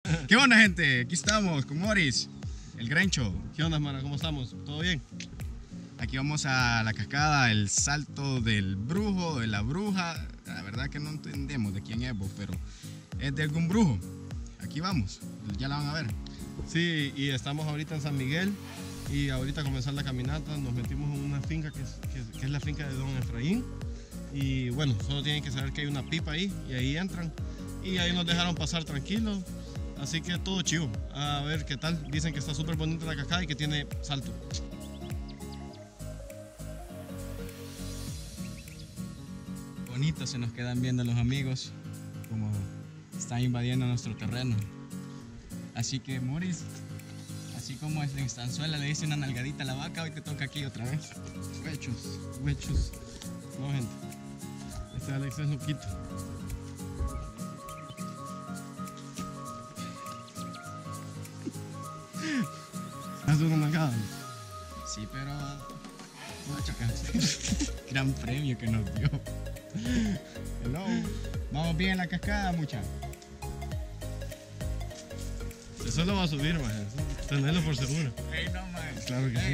¿Qué onda, gente? Aquí estamos con Morris, el Grencho. ¿Qué onda, mara? ¿Cómo estamos? ¿Todo bien? Aquí vamos a la cascada, el salto del brujo, de la bruja. La verdad que no entendemos de quién es, pero es de algún brujo. Aquí vamos, ya la van a ver. Sí, y estamos ahorita en San Miguel y ahorita a comenzar la caminata nos metimos en una finca que es la finca de Don Efraín. Y bueno, solo tienen que saber que hay una pipa ahí y ahí entran. Y ahí nos dejaron pasar tranquilos. Así que todo chivo. A ver qué tal. Dicen que está súper bonita la cascada y que tiene salto. Bonito se nos quedan viendo los amigos como están invadiendo nuestro terreno. Así que Morris, así como en Estanzuela le dice una nalgadita a la vaca, hoy te toca aquí otra vez. Huechos. No, gente. Este Alex es loquito. ¿Haces una nalgada? Sí, pero no chocas. Gran premio que nos dio. Hello. Vamos bien en la cascada, mucha. Eso lo va a subir, man. Tenerlo por seguro. Ey, no, man. Claro que sí.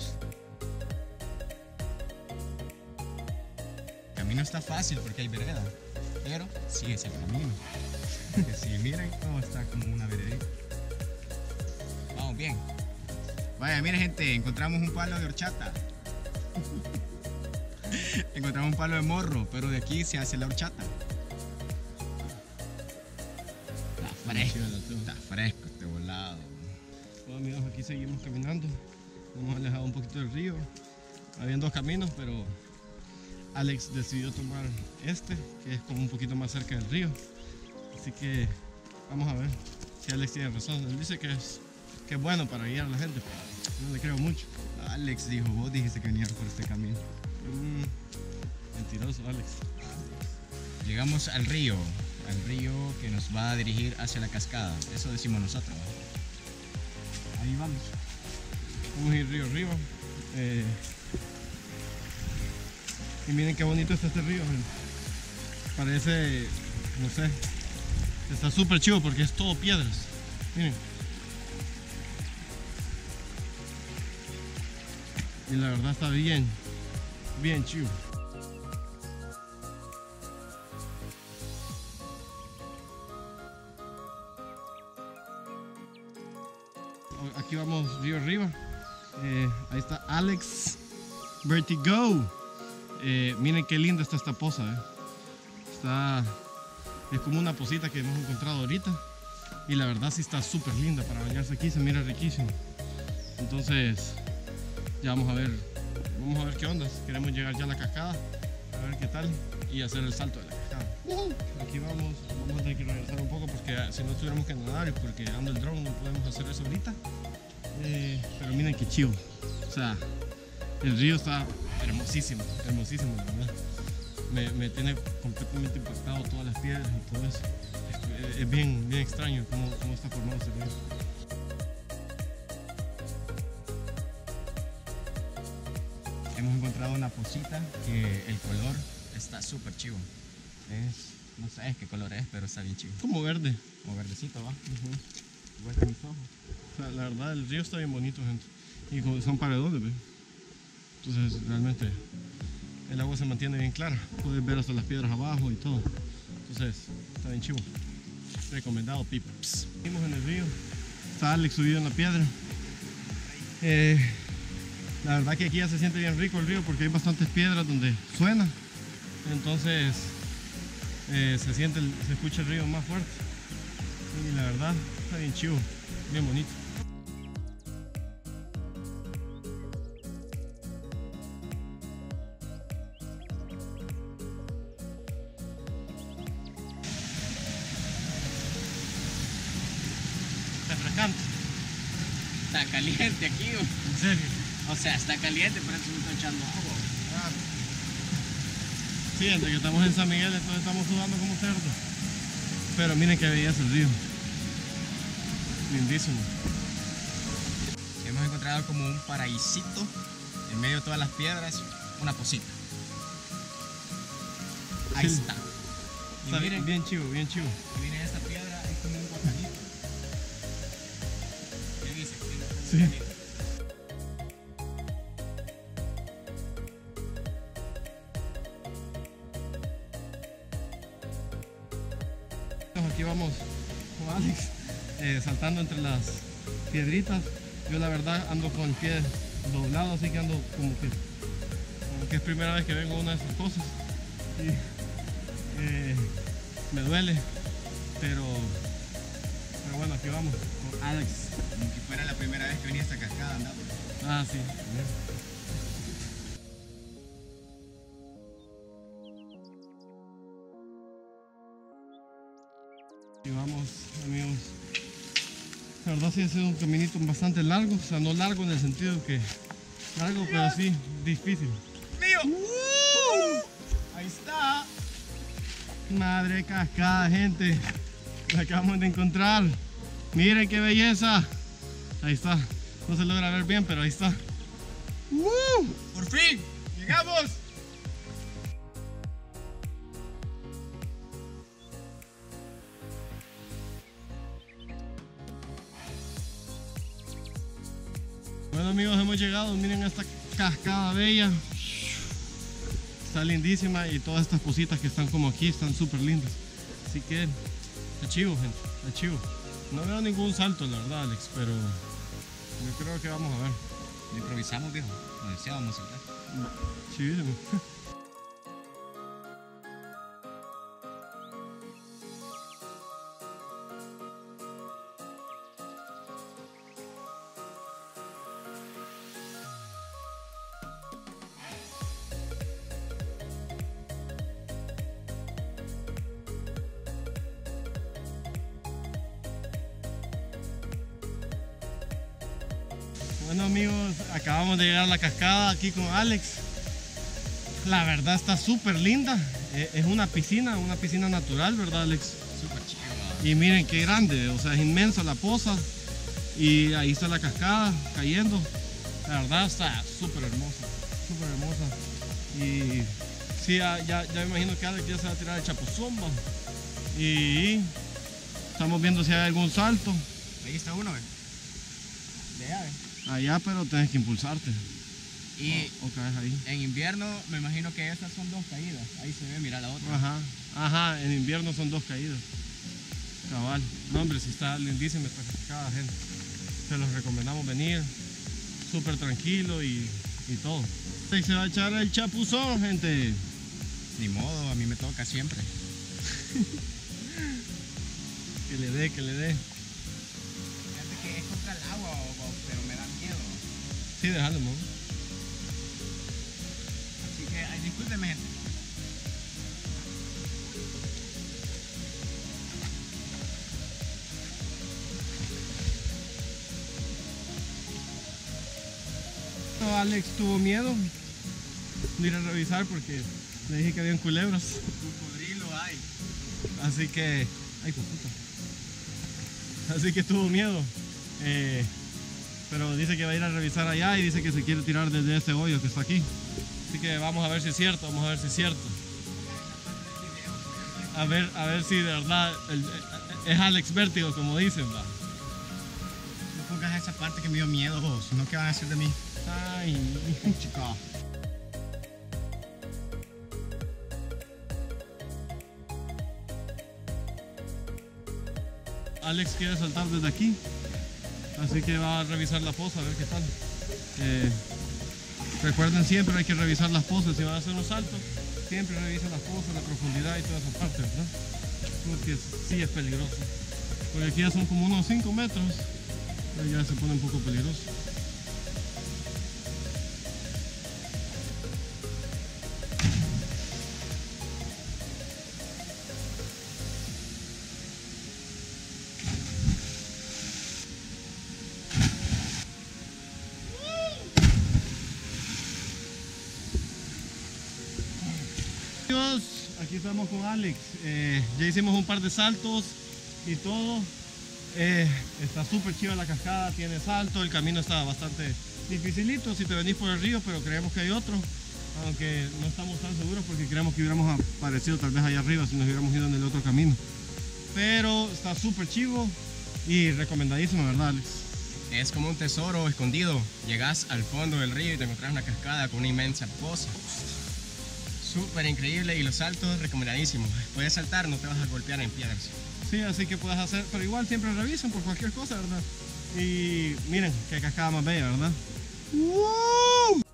El camino está fácil porque hay vereda, pero sí es el camino. Que si miren cómo está como una veredita. Vamos bien. Vaya, miren, gente, encontramos un palo de horchata. Encontramos un palo de morro, pero de aquí se hace la horchata. Está fresco este volado. Bueno, amigos, aquí seguimos caminando. Nos hemos alejado un poquito del río. Habían dos caminos, pero Alex decidió tomar este, que es como un poquito más cerca del río. Así que vamos a ver si Alex tiene razón. Él dice que es bueno para guiar a la gente, pero no le creo mucho. Alex dijo, vos dijiste que venías por este camino. Mentiroso, Alex. Llegamos al río que nos va a dirigir hacia la cascada. Eso decimos nosotros. Ahí vamos. Vamos a ir río arriba. Y miren qué bonito está este río, gente. Parece, no sé, está súper chido porque es todo piedras. Miren. Y la verdad está bien chido. Aquí vamos río arriba. Ahí está Alex Vertigo. Miren qué linda está esta poza. Es como una posita que hemos encontrado ahorita. Y la verdad sí está súper linda para bañarse aquí, se mira riquísimo. Entonces ya vamos a ver qué onda. Queremos llegar ya a la cascada, a ver qué tal y hacer el salto de la cascada. Aquí vamos a tener que regresar un poco porque si no tuviéramos que nadar y porque ando el drone no podemos hacer eso ahorita. Pero miren qué chivo. O sea, el río está hermosísimo, la verdad. Me tiene completamente impactado todas las piedras y todo eso. Es bien extraño cómo está formado ese río. Hemos encontrado una posita que el color está súper chivo. No sé qué color es, pero está bien chivo. Como verde. Como verdecito, va. Igual que mis ojos. O sea, la verdad, el río está bien bonito, gente. Y son paredones, ¿ve? Entonces, realmente, el agua se mantiene bien clara. Puedes ver hasta las piedras abajo y todo. Entonces, está bien chivo. Recomendado, pips. Seguimos en el río. Está Alex subido en la piedra. La verdad que aquí ya se siente bien rico el río porque hay bastantes piedras donde suena. Entonces, se escucha el río más fuerte. Y la verdad, está bien chivo, bien bonito. Refrescante. Está caliente aquí. En serio. O sea, está caliente, pero eso me está echando agua. Sí, entre que estamos en San Miguel, entonces estamos sudando como cerdos. Pero miren qué belleza el río. Lindísimo. Hemos encontrado como un paraísito en medio de todas las piedras, una posita. Ahí Sí. está. Y Está miren, bien chivo, bien chivo. miren esta piedra, es como un guacanito. Sí. Aquí vamos con Alex, saltando entre las piedritas. Yo la verdad ando con el pie doblado, así que ando como que es primera vez que vengo a una de esas cosas. Y me duele, pero bueno, aquí vamos con Alex. Como que fuera la primera vez que venía a esta cascada, andaba. Ah, sí. Y vamos, amigos. La verdad sí ha sido un caminito bastante largo, o sea, no largo en el sentido que largo, pero sí difícil. ¡Mío! Ahí está. Madre cascada, gente. La acabamos de encontrar. Miren qué belleza. Ahí está. No se logra ver bien, pero ahí está. ¡Por fin! ¡Llegamos! Bueno, amigos, hemos llegado. Miren esta cascada bella. Está lindísima y todas estas cositas que están como aquí están súper lindas. Así que está chivo, gente. Está chivo. No veo ningún salto, la verdad, Alex, pero yo creo que vamos a ver. Lo improvisamos, viejo. Lo deseábamos saltar. Chivísimo. Bueno, amigos, acabamos de llegar a la cascada aquí con Alex. La verdad está súper linda. Es una piscina natural, ¿verdad, Alex? Súper chido. Y miren qué grande, o sea, es inmensa la poza. Y ahí está la cascada cayendo. La verdad está súper hermosa, súper hermosa. Y sí, ya me imagino que Alex ya se va a tirar el chapuzón, ¿va? Y estamos viendo si hay algún salto. Ahí está uno, ¿eh? De llave. Allá, pero tienes que impulsarte. Y O caes ahí. en invierno me imagino que esas son dos caídas. Ahí se ve, mira la otra. Ajá, en invierno son 2 caídas. Cabal. No, hombre, si está lindísima esta cascada, gente. Se los recomendamos venir. Súper tranquilo y todo. Se va a echar el chapuzón, gente. Ni modo, a mí me toca siempre. Que le dé. Fíjate que es contra el agua, pero me da miedo. Sí, déjalo, ¿no? Así que, ay, discúlpeme, gente. No, Alex tuvo miedo de ir a revisar porque le dije que habían culebras. Cocodrilo hay. Así que... Ay, pues puta. Así que tuvo miedo. Pero dice que va a ir a revisar allá y dice que se quiere tirar desde ese hoyo que está aquí. Así que vamos a ver si es cierto, A ver si de verdad es Alex Vértigo, como dicen, va. No pongas esa parte que me dio miedo, vos. No, ¿qué van a hacer de mí? Ay, Chico. Alex quiere saltar desde aquí. Así que va a revisar la fosa, a ver qué tal. Recuerden siempre, hay que revisar las fosas. Si van a hacer un salto, siempre revisen las fosas, la profundidad y toda esa parte, ¿verdad? Porque sí es peligroso. Porque aquí ya son como unos 5 metros, pero ya se pone un poco peligroso. Aquí estamos con Alex. Ya hicimos un par de saltos y todo. Está súper chiva la cascada, tiene salto, el camino está bastante dificilito si te venís por el río, pero creemos que hay otro, aunque no estamos tan seguros porque creemos que hubiéramos aparecido tal vez allá arriba si nos hubiéramos ido en el otro camino. Pero está súper chivo y recomendadísimo, ¿verdad, Alex? es como un tesoro escondido. Llegas al fondo del río y te encontrás una cascada con una inmensa poza. Súper increíble y los saltos recomendadísimos. Puedes saltar, no te vas a golpear en piedras. Sí, así que puedes hacer, pero igual siempre revisen por cualquier cosa, ¿verdad? Y miren, qué cascada más bella, ¿verdad? ¡Wow!